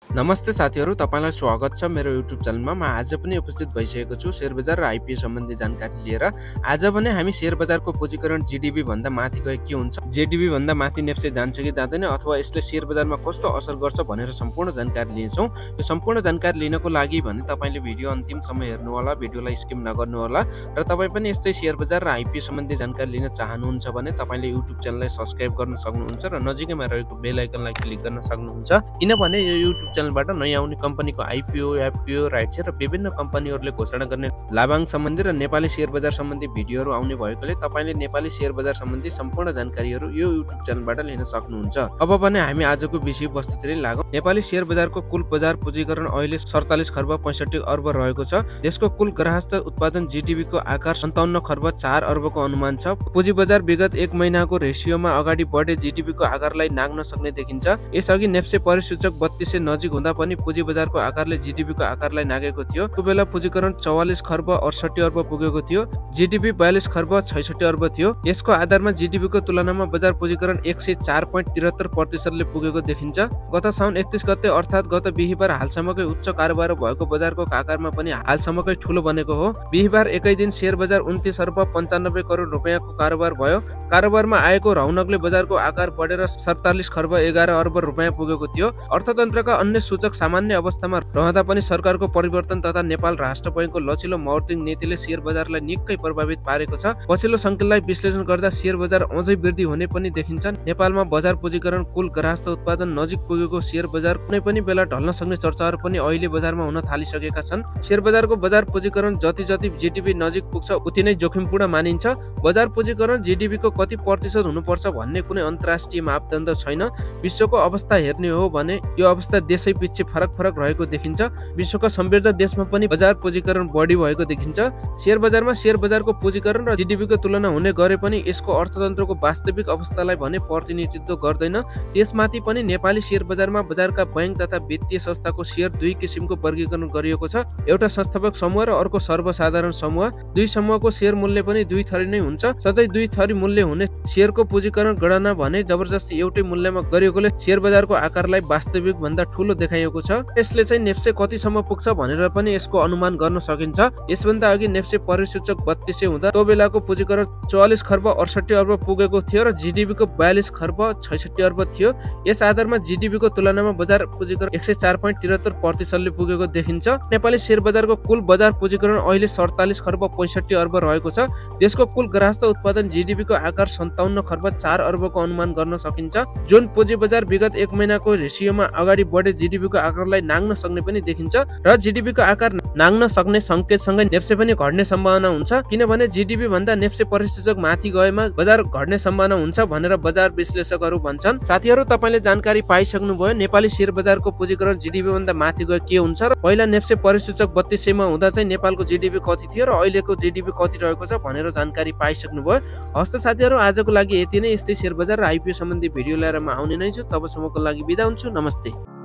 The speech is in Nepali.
नमस्ते साथीहरु, तपाईलाई स्वागत छ मेरो YouTube च्यानलमा। म आज पनि उपस्थित भइसकेको छु शेयर बजार र आईपीओ सम्बन्धी जानकारी लिएर। आज भने हामी शेयर बजारको पूंजीकरण जीडीपी भन्दा माथि गए के हुन्छ, जीडीपी भन्दा माथि नेप्से जान्छ कि जाँदैन, अथवा यसले शेयर बजारमा कस्तो असर गर्छ भनेर सम्पूर्ण जानकारी लिन्छौं। यो सम्पूर्ण जानकारी लिनको लागि भने तपाईले भिडियो अन्तिमसम्म हेर्नु होला, भिडियोलाई स्किप नगर्नु होला। र तपाई पनि यस्तै शेयर बजार र आईपीओ सम्बन्धी जानकारी लिन चाहनुहुन्छ भने तपाईले YouTube च्यानललाई सब्स्क्राइब गर्न सक्नुहुन्छ र नजिकैमा रहेको बेल आइकनलाई क्लिक गर्न सक्नुहुन्छ। किनभने यो YouTube बाट नयाँ आउने कम्पनीको आईपीओ, एफपीओ, राइट शेयर र विभिन्न कम्पनीहरूले घोषणा गर्ने लाभांश सम्बन्धी र नेपाली शेयर बजार सम्बन्धी भिडियोहरू आउने भएकोले तपाईले नेपाली शेयर बजार सम्बन्धी सम्पूर्ण जानकारीहरू यो YouTube च्यानलबाट लिन सक्नुहुन्छ। अब भने हामी आजको विषयवस्तुतिर लागौं। नेपाली शेयर बजारको कुल बजार पूंजीकरण अहिले 47 खर्ब 65 अर्ब रहेको छ। देशको कुल गृहस्थ उत्पादन जीडीपी को आकार 57 खर्ब 4 अर्बको अनुमान छ। पुँजी बजार विगत एक महिनाको रेसियोमा अगाडि बढे जीडीपी को आकारलाई नाग्न सक्ने देखिन्छ। यसअघि नेप्से परिसूचक 3200 नजिक हुँदा पनि पुँजी बजारको आकारले जीडीपी को आकारलाई नागेको थियो। त्यो बेला पूंजीकरण 44 खर्ब 68 अर्ब पुगेको थियो। जीडीपी 42 खर्ब 66 अर्ब थियो। यसको आधारमा जीडीपी को तुलनामा बजार पूंजीकरण 104.73% ले पुगेको देखिन्छ। गत साउन 31 गते अर्थात गत बिहीबार हालसम्मकै उच्च कारोबार भएको बजारको आकारमा पनि हालसम्मकै ठूलो बनेको हो। बिहीबार एकै दिन शेयर बजार 29 अर्ब 95 करोड रुपैयाँको कारोबार भयो। कारोबारमा आएको रौनकले बजारको आकार बढेर 47 खर्ब 11 अर्ब रुपैयाँ पुगेको थियो। अर्थतन्त्रका अन्य सूचक सामान्य अवस्थामा रहँदा पनि सरकारको परिवर्तन तथा नेपाल राष्ट्र बैंकको लचिलो मौद्रिक नीतिले शेयर बजारलाई निकै प्रभावित पारेको छ। पछिल्लो संकेतलाई विश्लेषण गर्दा शेयर बजार अझै वृद्धि हुने पनि देखिन्छ। नेपालमा बजार पूंजीकरण कुल गृहस्थ उत्पादन नजिक पुगेको शेयर बजार कुनै पनि बेला ढल्न सक्ने चर्चाहरू पनि अहिले बजारमा हुन थालिसकेका छन्। शेयर बजारको बजार पूंजीकरण जति जीडीपी नजिक पुग्छ उति नै जोखिमपूर्ण मानिन्छ। बजार पूंजीकरण जीडीपी को कति प्रतिशत हुनुपर्छ भन्ने कुनै अन्तर्राष्ट्रिय मापदण्ड छैन। विश्वको अवस्था हेर्ने हो भने यो अवस्था देशै पछि फरक रहेको देखिन्छ। विश्वका समृद्ध देशमा पनि बजार पूंजीकरण बढी भएको देखिन्छ। शेयर बजारमा शेयर बजारको पूंजीकरण र जीडीपी को तुलना हुने गरे पनि यसको अर्थतन्त्रको वास्तविक अवस्थालाई भने प्रतिनिधित्व गर्दैन। त्यसमाथि पनि नेपाली शेयर बजारमा बजारका बैंक तथा वित्तीय संस्थाको शेयर दुई किसिमको वर्गीकरण गरिएको छ। एउटा संस्थापक समूह र अर्को सर्वसाधारण समूह। दुई समूहको शेयर मूल्य पनि दुई थरी नै हुन्छ। सधैँ दुई थरी मूल्य हुने शेयरको पूंजीकरण गणना भने जबरजस्ती एउटै मूल्यमा गरिएकोले शेयर बजारको आकारलाई वास्तविक भन्दा ठूलो देखाइएको छ। यसले चाहिँ नेप्से कतिसम्म पुग्छ भनेर पनि यसको अनुमान गर्न सकिन्छ। यसभन्दा अघि नेप्से परिसूचक 3200 हुँदा त्यो बेलाको पूंजीकरण 44 खर्ब 68 अर्ब पुगेको थियो र जीडीपी को 42 खर्ब 66 अर्ब थियो। यस आधारमा जीडीपी को तुलनामा बजार पूंजीकरण 104.73% ले पुगेको देखिन्छ। नेपाली शेयर बजारको कुल बजार पूंजीकरण अहिले 47 खर्ब 65 अर्ब रहेको छ। देशको कुल गृहस्थ उत्पादन जीडीपी को आकार 57 खर्ब 4 अर्बको अनुमान गर्न सकिन्छ। जुन पुँजी बजार विगत एक महिनाको रेसियोमा अगाडि बढे जीडीपी को आकारलाई नाग्न सक्ने पनि देखिन्छ र जीडीपी को आकार नाग्न सक्ने संकेतसँगै नेप्से पनि घट्ने सम्भावना हुन्छ। किनभने जीडीपी भन्दा नेप्से परिसूचक माथि गएमा बजार घट्ने सम्भावना हुन्छ भनेर बजार विश्लेषकहरू भन्छन्। साथीहरु, तपाईले जानकारी पाइसक्नु भयो नेपाली शेयर बजारको पूंजीकरण जीडीपी भन्दा माथि गए के हुन्छ र पहिला नेप्से परिसूचक 3200 मा हुँदा चाहिँ नेपालको जीडीपी कति थियो र अहिलेको जीडीपी कति रहेको छ भनेर जानकारी पाइसक्नु भयो। हस्त साथीहरु, आजको लागि यति नै। यस्तै शेयर बजार र आईपीओ सम्बन्धी भिडियो लिएर म आउने नै छु। तबसम्मको लागि बिदा हुन्छु। नमस्ते।